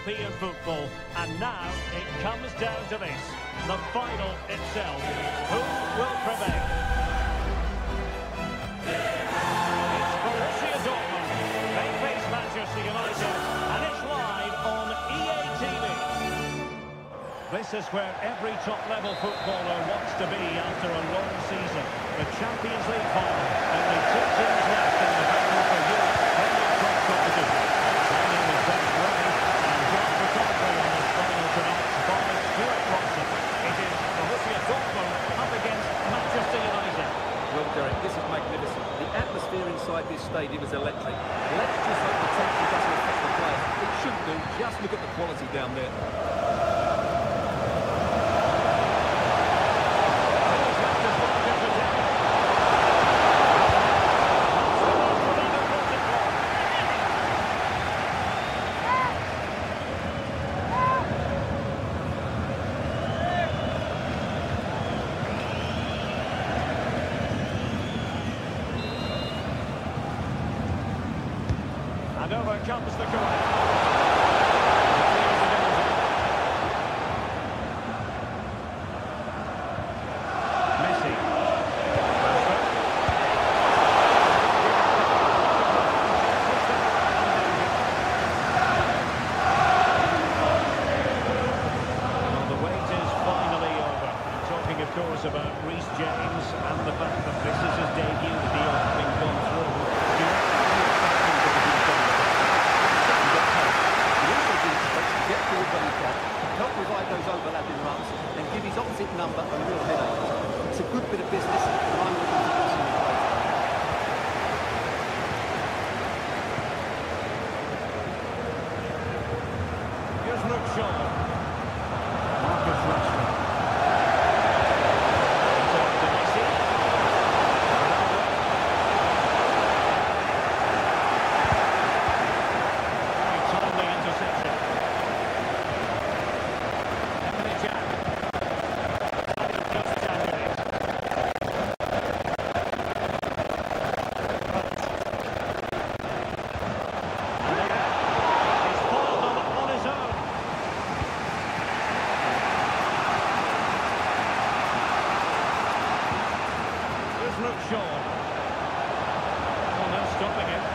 European football. And now it comes down to this, the final itself. Who will prevail? It's Borussia Dortmund. They face Manchester United, and it's live on EA TV. This is where every top-level footballer wants to be after a long season. The Champions League final. Only 2 teams left in the battle for Europe. Premier Club competition. Training with Dennis Ray and John Vertonghen on this final tonight by Stuart Robson. It is Borussia Dortmund up against Manchester United. Well, Derek, this is magnificent. The atmosphere inside this stadium is electric. Let's just hope the tension doesn't affect the players. It shouldn't do. Just look at the quality down there. And over comes the corner. Messi. Well, the wait is finally over. I'm talking, of course, about Reece James and the fact that this is his debut, the deal having gone through. Help provide those overlapping runs and give his opposite number a real headache. It's a good bit of business, and I'm looking forward to seeing it play. Here's Luke Shaw. Marcus Rashford. Luke Shaw. Oh, no stopping it.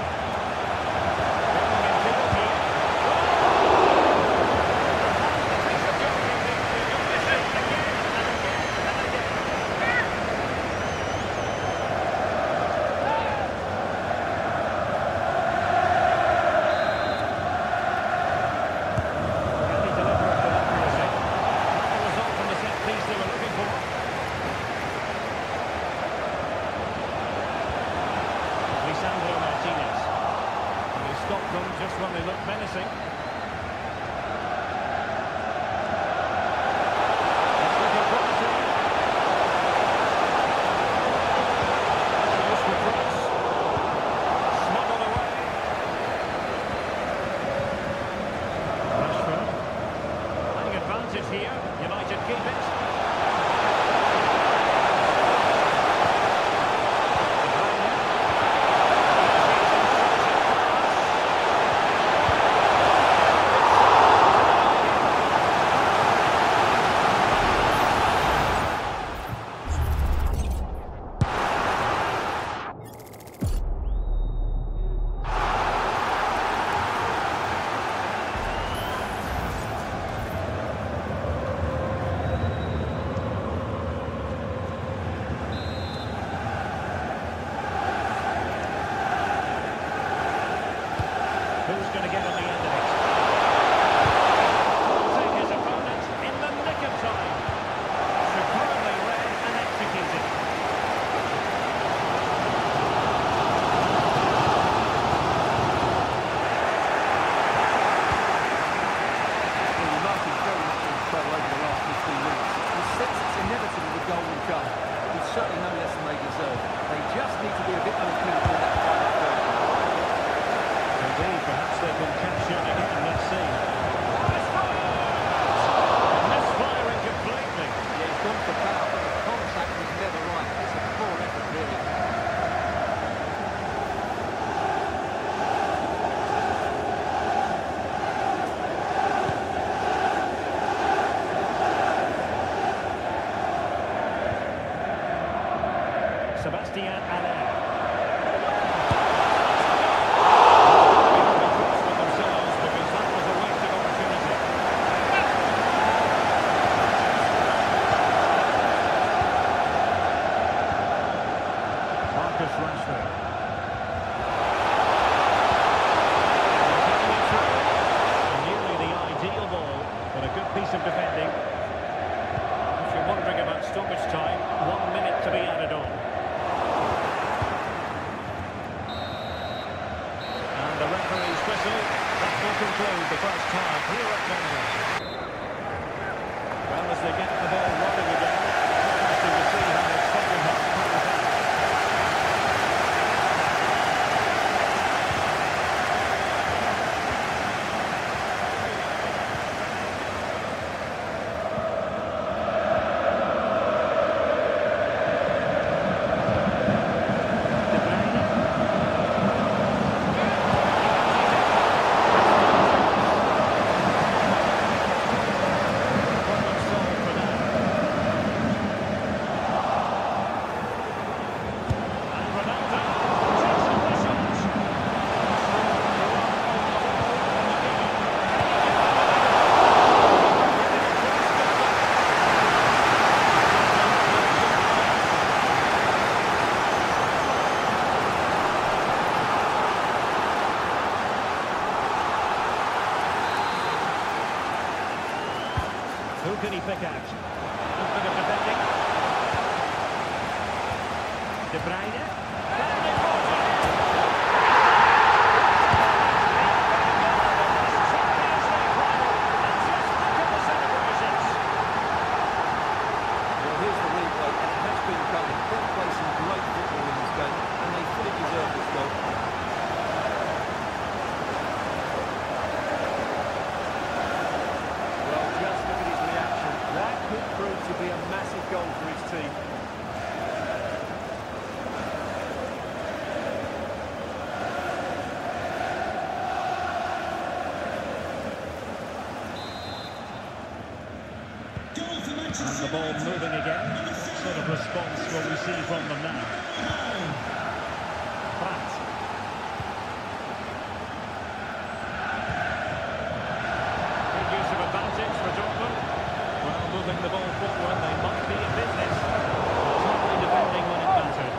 Just when they look menacing. It's looking promising. Here's the cross. Smuggled away. Rashford. Having advantage here. United keep it. Sebastian Haller. With themselves because that was a wasted opportunity. Marcus Rashford. Nearly the ideal ball, but a good piece of defending. If you're wondering about stoppage time, 1 minute to be added on. And the referee's whistle, that will conclude the first half here at Wembley. Well, as they get the ball rolling again, interesting to see how the second half plays out. Who can he pick out? A bit of defending. De Bruyne. Well, here's the replay, and it has been coming. They're playing some great football in this game, and they fully deserve this goal. Well, just look at his reaction. That could prove to be a massive goal for his team. And the ball moving again. What sort of response will we see from them now? Pratt. Good use of advantage for Dortmund. Well, moving the ball forward, they might be in business. Totally defending when it mattered.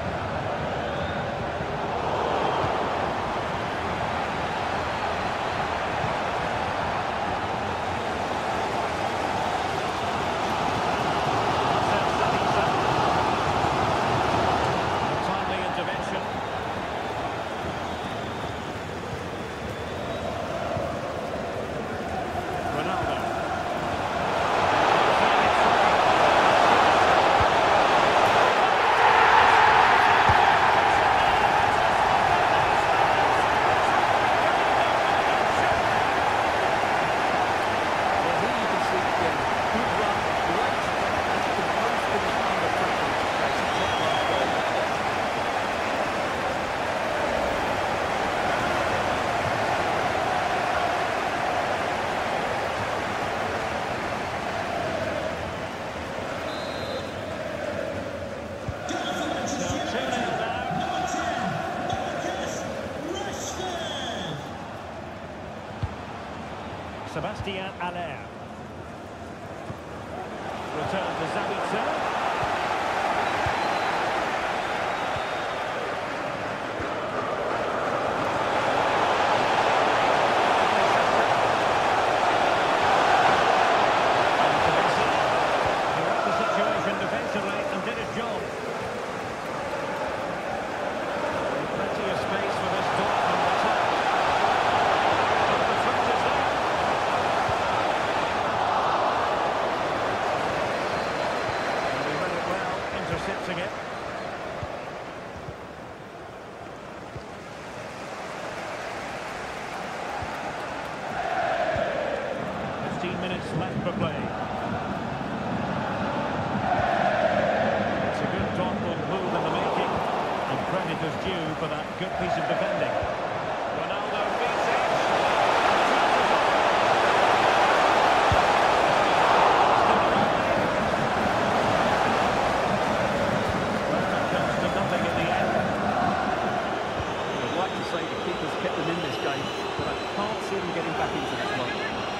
Timely intervention. Ronaldo. Well, here you can see it again. Good run, great step, and a composed finish under pressure. That's a top-class goal. So 2-0 now. Sebastian Haller. Return to Sabitzer. And Messi. He read the situation defensively and did his job. Plenty of space for this Dortmund attack. The threat is there. And he read it well, intercepting it. Left for play. It's a good Dortmund move in the making, and credit is due for that good piece of defending. Ronaldo beats it. Well, it comes to nothing. see them getting back into this one.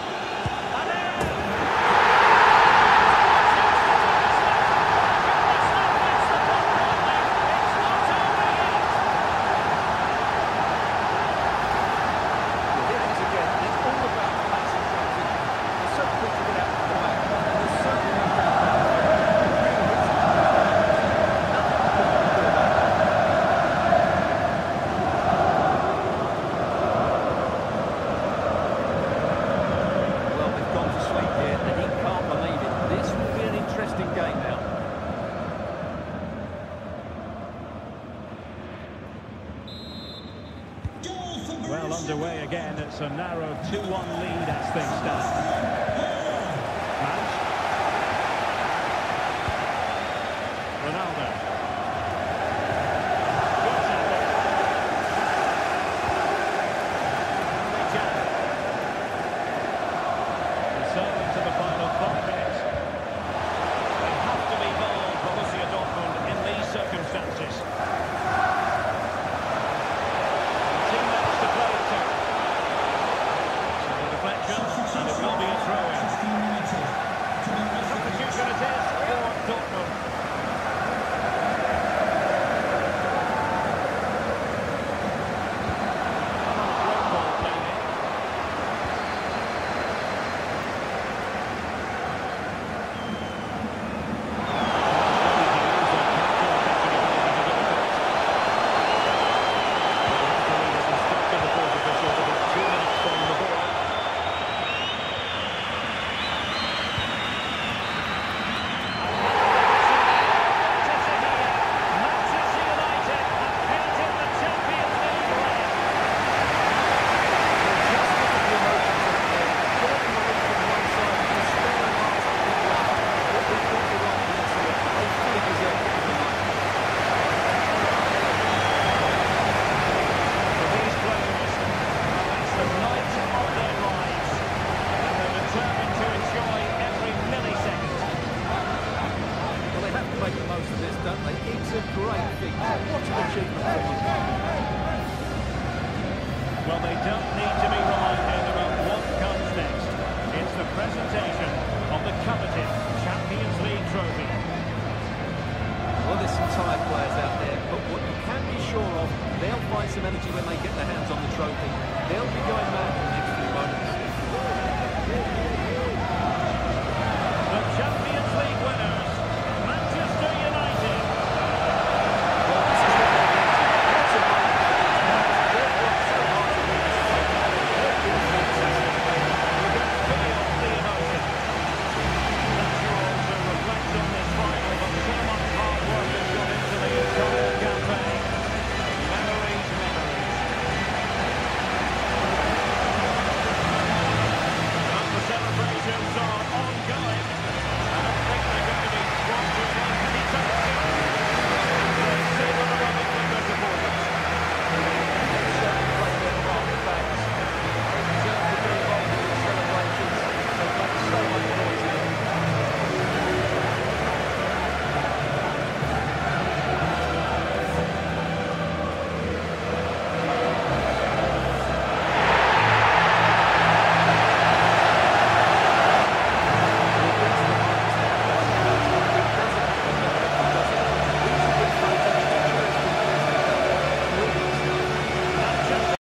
Well, underway again. It's a narrow 2-1 lead as things stand. Mount. Ronaldo.